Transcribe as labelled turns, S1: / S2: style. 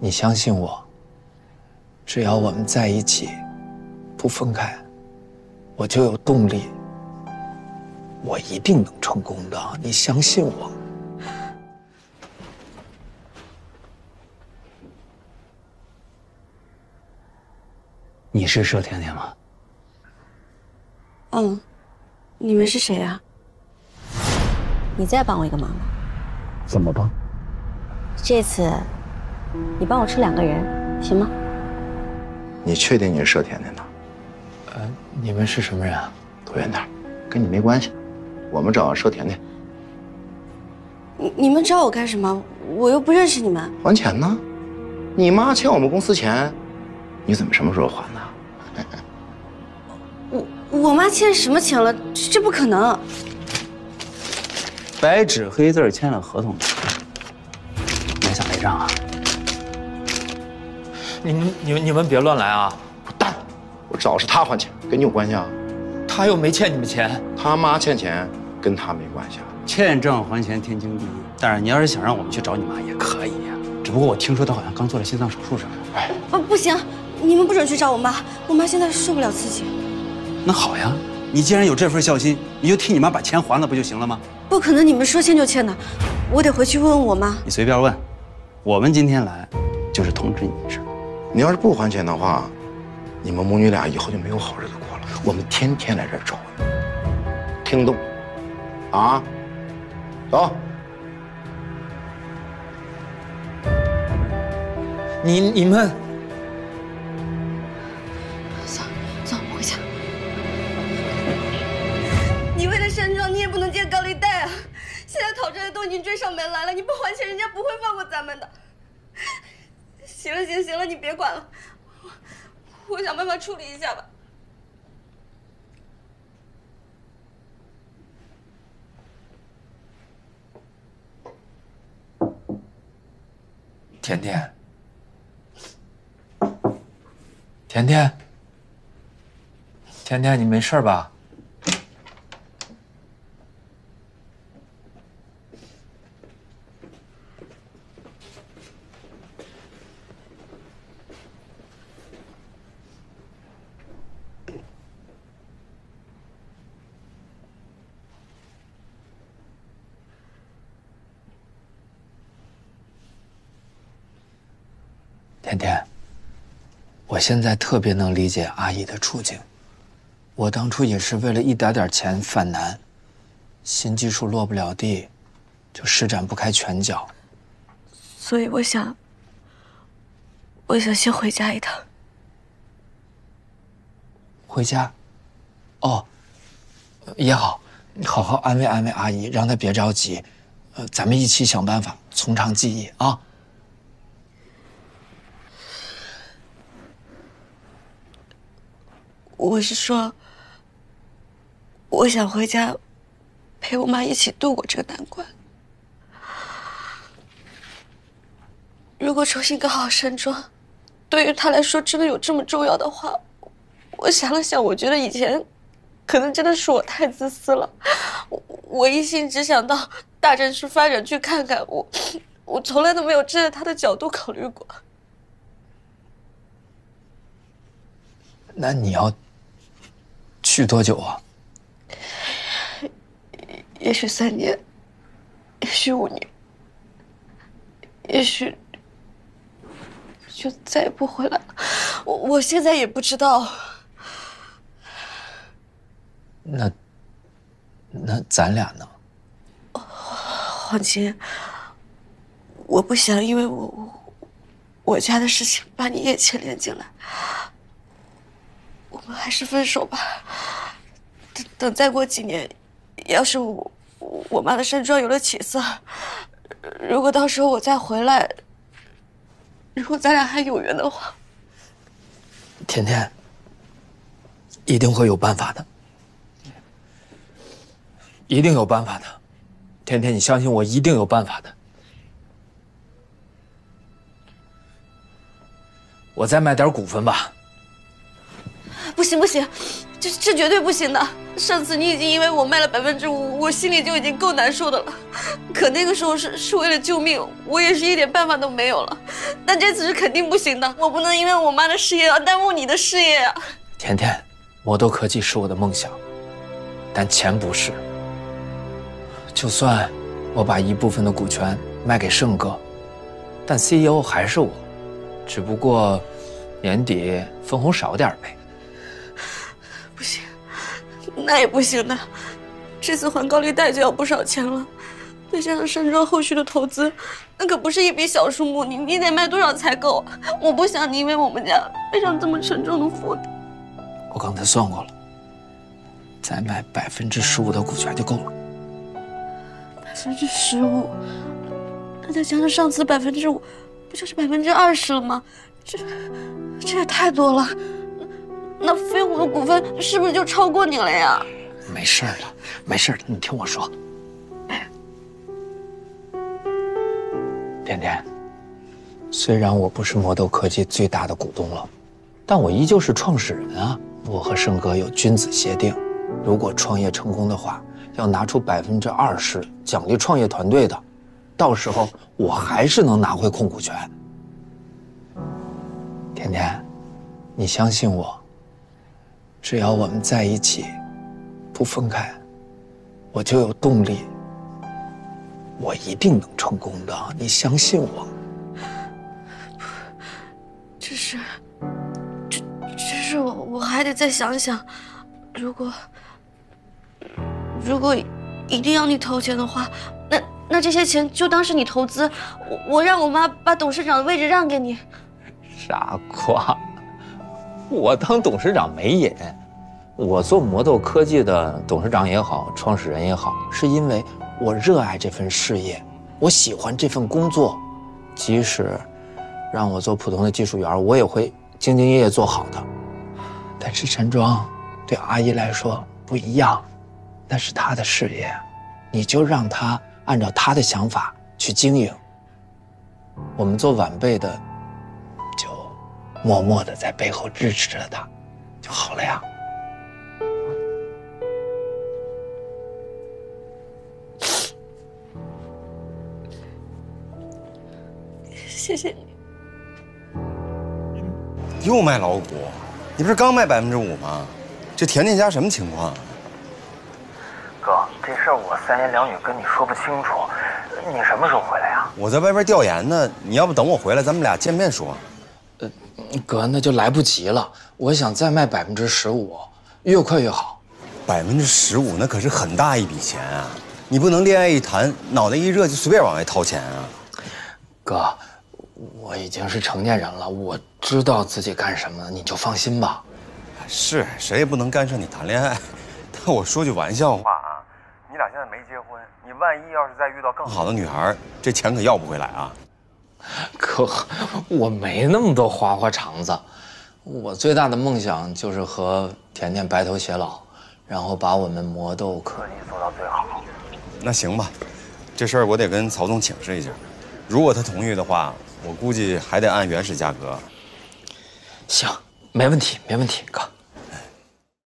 S1: 你相信我，只要我们在一起，不分开，我就有动力。我一定能成功的，你相信我。
S2: 你是佘甜甜吗？
S3: 嗯，你们是谁呀？
S4: 你再帮我一个忙吧。
S2: 怎么帮？
S4: 这次你帮我吃2个人，行吗？
S5: 你确定你是佘甜甜的？
S1: 你们是什么人啊？
S5: 躲远点，跟你没关系。我们找佘甜甜。
S3: 你们找我干什么？我又不认识你们。
S5: 还钱呢？你妈欠我们公司钱，你怎么什么时候还呢？
S3: 我妈欠什么钱了？这不可能。
S2: 白纸黑字签了合同，没想赖账啊！
S1: 你们别乱来啊！
S5: 滚蛋！我找是他还钱，跟你有关系啊？
S1: 他又没欠你们钱。
S5: 他妈欠钱跟他没关系啊。
S2: 欠账还钱天经地义，但是你要是想让我们去找你妈也可以呀。只不过我听说她好像刚做了心脏手术什么的。哎，
S3: 不行，你们不准去找我妈，我妈现在受不了刺激。
S2: 那好呀，你既然有这份孝心，你就替你妈把钱还了不就行了吗？
S3: 不可能，你们说欠就欠的，我得回去问问我妈。
S2: 你随便问，我们今天来就是通知你一声。
S5: 你要是不还钱的话，你们母女俩以后就没有好日子过了。我们天天来这儿找你，听懂？啊，走。
S1: 你们。
S3: 走，我回家。你为了山庄，你也不能借高利贷啊！现在讨债的都已经追上门来了，你不还钱，人家不会放过咱们的。行了，你别管了，我想办法处理一下吧。
S1: 甜甜，甜甜，甜甜，你没事吧？甜甜，我现在特别能理解阿姨的处境。我当初也是为了一点点钱犯难，新技术落不了地，就施展不开拳脚。
S3: 所以我想先回家一趟。
S1: 回家？哦，也好，你好好安慰安慰阿姨，让她别着急。咱们一起想办法，从长计议啊。
S3: 我是说，我想回家陪我妈一起度过这个难关。如果重新搞好山庄，对于她来说真的有这么重要的话，我想了想，我觉得以前可能真的是我太自私了。我一心只想到大城市发展去看看，我从来都没有站在她的角度考虑过。
S1: 那你要去多久啊？
S3: 也许3年，也许5年，也许就再也不回来了。我现在也不知道。
S1: 那咱俩呢？
S3: 黄琴，我不想因为我家的事情把你也牵连进来。我们还是分手吧。等再过几年，要是我妈的山庄有了起色，如果到时候我再回来，如果咱俩还有缘的话，
S1: 甜甜，一定会有办法的，一定有办法的。甜甜，你相信我，一定有办法的。我再买点股份吧。
S3: 不行， 这绝对不行的。上次你已经因为我卖了5%，我心里就已经够难受的了。可那个时候是为了救命，我也是一点办法都没有了。但这次是肯定不行的，我不能因为我妈的事业而耽误你的事业啊！
S1: 甜甜，魔豆科技是我的梦想，但钱不是。就算我把一部分的股权卖给盛哥，但 CEO 还是我，只不过年底分红少点呗。
S3: 不行，那也不行的。这次还高利贷就要不少钱了，再加上山庄后续的投资，那可不是一笔小数目。你得卖多少才够？我不想你因为我们家背上这么沉重的负担。
S1: 我刚才算过了，再卖15%的股权就够了。
S3: 15%，那再加上上次5%，不就是20%了吗？这也太多了。那飞虎的股份是不是就超过你了呀？
S1: 没事的，没事的，你听我说。甜甜，虽然我不是魔豆科技最大的股东了，但我依旧是创始人啊。我和盛哥有君子协定，如果创业成功的话，要拿出20%奖励创业团队的，到时候我还是能拿回控股权。甜甜，你相信我，只要我们在一起，不分开，我就有动力，我一定能成功的，你相信我。
S3: 只是我还得再想想，如果一定要你投钱的话，那这些钱就当是你投资，我让我妈把董事长的位置让给你。
S1: 傻瓜，我当董事长没瘾。我做魔豆科技的董事长也好，创始人也好，是因为我热爱这份事业，我喜欢这份工作。即使让我做普通的技术员，我也会兢兢业业做好的。但是山庄对阿姨来说不一样，那是她的事业，你就让她按照她的想法去经营。我们做晚辈的，就默默地在背后支持着她，就好了呀。
S3: 谢谢你。
S6: 又卖老股，你不是刚卖5%吗？这甜甜家什么情况啊？
S1: 哥，这事儿我3言2语跟你说不清楚，你什么时候回来呀？
S6: 我在外边调研呢，你要不等我回来，咱们俩见面说。
S1: 哥，那就来不及了。我想再卖15%，越快越好。
S6: 15%那可是很大一笔钱啊！你不能恋爱一谈，脑袋一热就随便往外掏钱啊！
S1: 哥，我已经是成年人了，我知道自己干什么，你就放心吧。
S6: 是，谁也不能干涉你谈恋爱。但我说句玩笑话啊，你俩现在没结婚，你万一要是再遇到更好的女孩，这钱可要不回来啊！
S1: 哥，我没那么多花花肠子，我最大的梦想就是和甜甜白头偕老，然后把我们魔豆科技做到最好。
S6: 那行吧，这事儿我得跟曹总请示一下，如果他同意的话，我估计还得按原始价格。
S1: 行，没问题，没问题，哥。